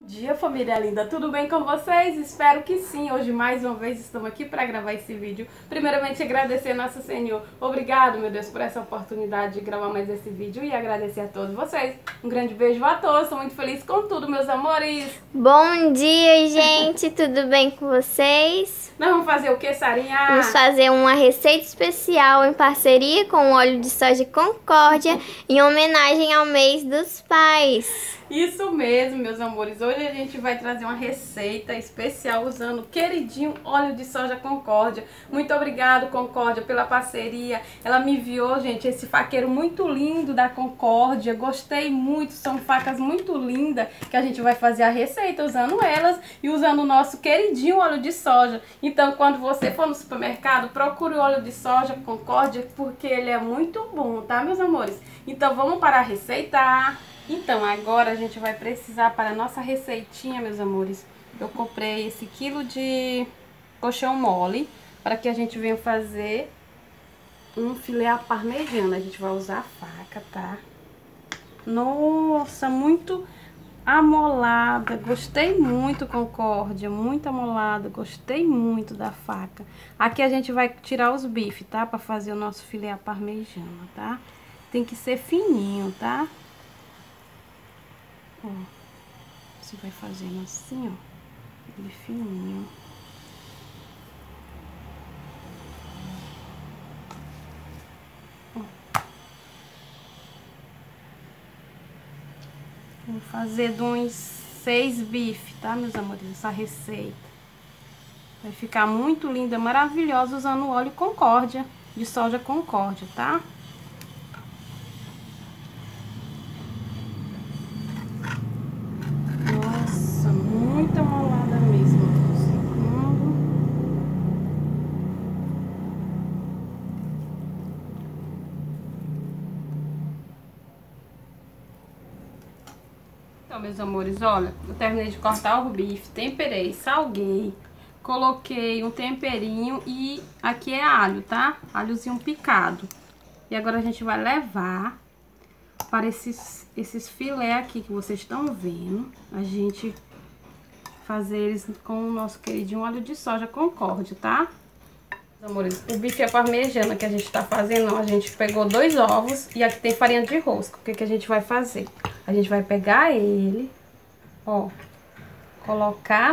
Bom dia, família linda, tudo bem com vocês? Espero que sim. Hoje mais uma vez estamos aqui para gravar esse vídeo. Primeiramente agradecer a Nosso Senhor. Obrigado, meu Deus, por essa oportunidade de gravar mais esse vídeo e agradecer a todos vocês. Um grande beijo a todos, estou muito feliz com tudo, meus amores. Bom dia, gente, tudo bem com vocês? Nós vamos fazer o que, Sarinha? Vamos fazer uma receita especial em parceria com o óleo de soja Concórdia em homenagem ao mês dos pais. Isso mesmo, meus amores. Hoje a gente vai trazer uma receita especial usando o queridinho óleo de soja Concórdia. Muito obrigado, Concórdia, pela parceria. Ela me enviou, gente, esse faqueiro muito lindo da Concórdia. Gostei muito, são facas muito lindas que a gente vai fazer a receita usando elas e usando o nosso queridinho óleo de soja. Então, quando você for no supermercado, procure o óleo de soja Concórdia porque ele é muito bom, tá, meus amores? Então, vamos para a receita. Então, agora a gente vai precisar para a nossa receitinha, meus amores. Eu comprei esse quilo de colchão mole para que a gente venha fazer um filé à parmegiana. A gente vai usar a faca, tá? Nossa, muito amolada. Gostei muito, Concórdia, muito amolada. Gostei muito da faca. Aqui a gente vai tirar os bifes, tá? Para fazer o nosso filé à parmegiana, tá? Tem que ser fininho, tá? Ó, você vai fazendo assim, ó, bem fininho. Ó. Vou fazer de uns 6 bifes, tá, meus amores, essa receita. Vai ficar muito linda, maravilhosa, usando o óleo Concórdia, de soja Concórdia, tá? Muito amolada mesmo. Então, meus amores, olha, eu terminei de cortar o bife, temperei, salguei, coloquei um temperinho e aqui é alho, tá? Alhozinho picado. E agora a gente vai levar para esses filé aqui que vocês estão vendo, a gente fazer eles com o nosso queridinho óleo de soja Concórdia, tá? Meus amores, o bife à parmegiana que a gente tá fazendo, a gente pegou 2 ovos e aqui tem farinha de rosca. O que que a gente vai fazer? A gente vai pegar ele, ó, colocar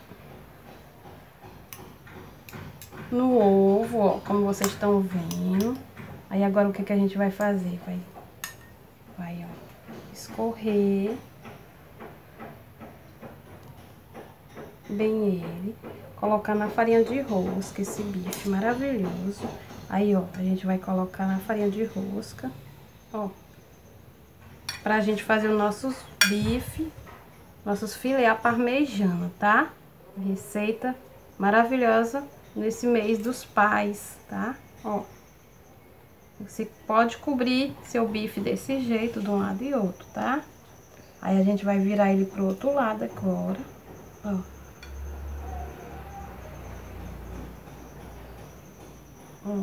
no ovo, ó, como vocês estão vendo. Aí agora o que que a gente vai fazer? Vai, ó, escorrer bem ele, colocar na farinha de rosca esse bife maravilhoso. Aí, ó, a gente vai colocar na farinha de rosca, ó, pra gente fazer os nossos bife, nossos filé à parmegiana, tá? Receita maravilhosa nesse mês dos pais, tá? Ó, você pode cobrir seu bife desse jeito, de um lado e outro, tá? Aí a gente vai virar ele pro outro lado agora, ó. Ó.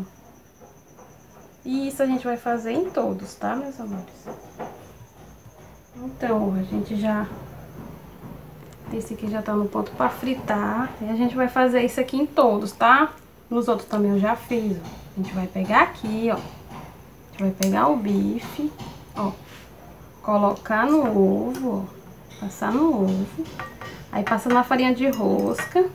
E isso a gente vai fazer em todos, tá, meus amores? Então, a gente já... Esse aqui já tá no ponto pra fritar. E a gente vai fazer isso aqui em todos, tá? Nos outros também eu já fiz, ó. A gente vai pegar aqui, ó. A gente vai pegar o bife, ó. Colocar no ovo, ó. Passar no ovo. Aí passa na farinha de rosca.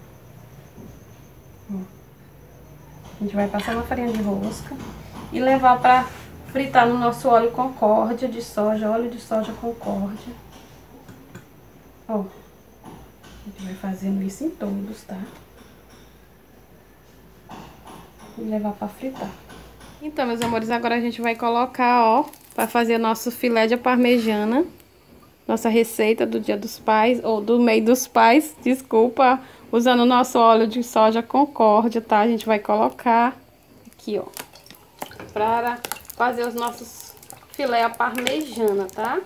Ó. A gente vai passar na farinha de rosca e levar pra fritar no nosso óleo Concórdia de soja, óleo de soja Concórdia. Ó, a gente vai fazendo isso em todos, tá? E levar pra fritar. Então, meus amores, agora a gente vai colocar, ó, pra fazer nosso filé de parmegiana. Nossa receita do Dia dos Pais, ou do mês dos pais, desculpa, usando o nosso óleo de soja Concórdia, tá? A gente vai colocar aqui, ó, para fazer os nossos filé à parmegiana, tá?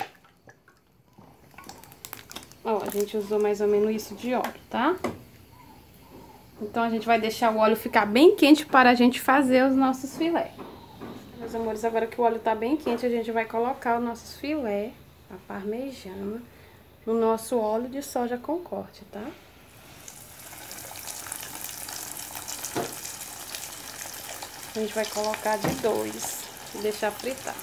Ó, a gente usou mais ou menos isso de óleo, tá? Então, a gente vai deixar o óleo ficar bem quente para a gente fazer os nossos filé. Meus amores, agora que o óleo tá bem quente, a gente vai colocar os nossos filé, a parmegiana. no nosso óleo de soja Concórdia, tá? A gente vai colocar de 2 e deixar fritar.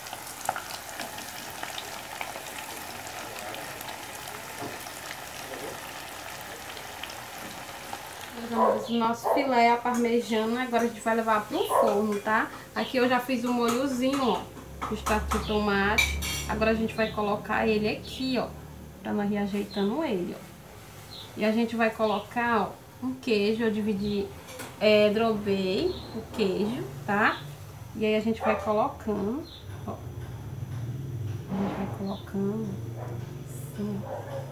O nosso filé à parmegiana, agora a gente vai levar pro forno, tá? Aqui eu já fiz um molhozinho, ó, de extrato de tomate. Agora a gente vai colocar ele aqui, ó, pra nós ir ajeitando ele, ó. E a gente vai colocar, ó, um queijo, eu dividi, drobei o queijo, tá? E aí a gente vai colocando, ó. A gente vai colocando assim, ó.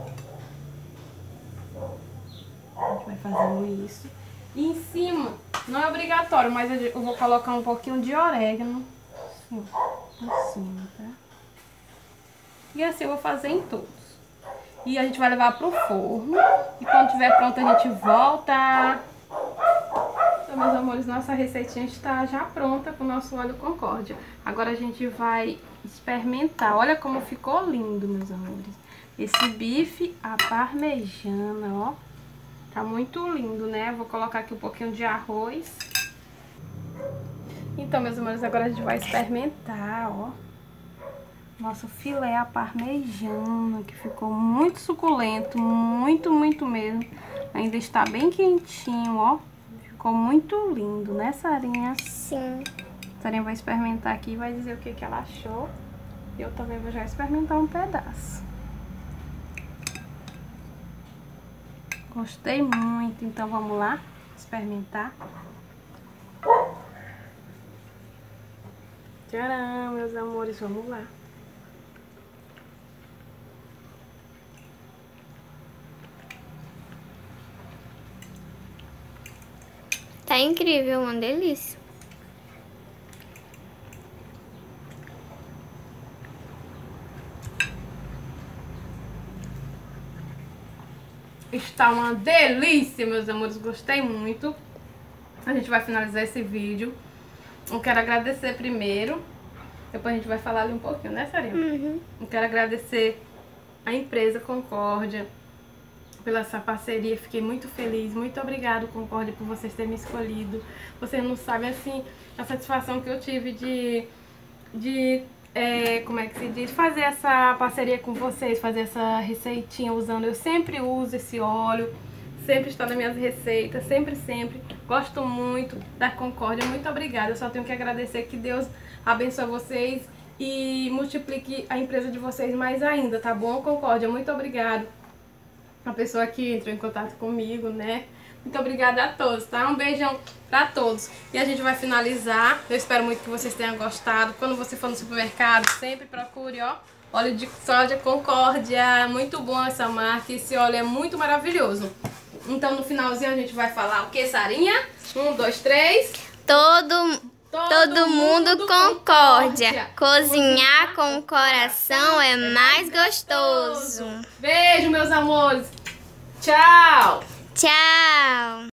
A gente vai fazendo isso. E em cima, não é obrigatório, mas eu vou colocar um pouquinho de orégano. Assim, ó, assim, tá? E assim eu vou fazer em todos. E a gente vai levar pro forno. E quando estiver pronto a gente volta. Então, meus amores, nossa receitinha está já pronta com o nosso óleo Concórdia. Agora a gente vai experimentar. Olha como ficou lindo, meus amores. Esse bife à parmegiana, ó. Tá muito lindo, né? Vou colocar aqui um pouquinho de arroz. Então, meus amores, agora a gente vai experimentar, ó. Nosso filé à parmegiana, que ficou muito suculento, muito, muito mesmo. Ainda está bem quentinho, ó. Ficou muito lindo, né, Sarinha? Sim. Sarinha vai experimentar aqui e vai dizer o que ela achou. E eu também vou já experimentar um pedaço. Gostei muito, então vamos lá experimentar. Tcharam, meus amores, vamos lá. Tá incrível, uma delícia. Está uma delícia, meus amores, gostei muito. A gente vai finalizar esse vídeo. Eu quero agradecer primeiro, depois a gente vai falar ali um pouquinho, né, Sarinha? Uhum. Eu quero agradecer a empresa Concórdia pela essa parceria, fiquei muito feliz. Muito obrigado, Concórdia, por vocês terem me escolhido. Vocês não sabem, assim, a satisfação que eu tive como é que se diz? Fazer essa parceria com vocês, fazer essa receitinha usando. Eu sempre uso esse óleo, sempre está nas minhas receitas, sempre. Gosto muito da Concórdia, muito obrigada. Eu só tenho que agradecer, que Deus abençoe vocês e multiplique a empresa de vocês mais ainda, tá bom, Concórdia? Muito obrigado. A pessoa que entrou em contato comigo, né? Muito obrigada a todos, tá? Um beijão pra todos. E a gente vai finalizar. Eu espero muito que vocês tenham gostado. Quando você for no supermercado, sempre procure, ó, óleo de soja Concórdia. Muito bom essa marca. Esse óleo é muito maravilhoso. Então, no finalzinho, a gente vai falar o que, Sarinha? 1, 2, 3. Todo mundo concórdia. Cozinhar com o coração é mais gostoso. Beijo, meus amores. Tchau. Tchau.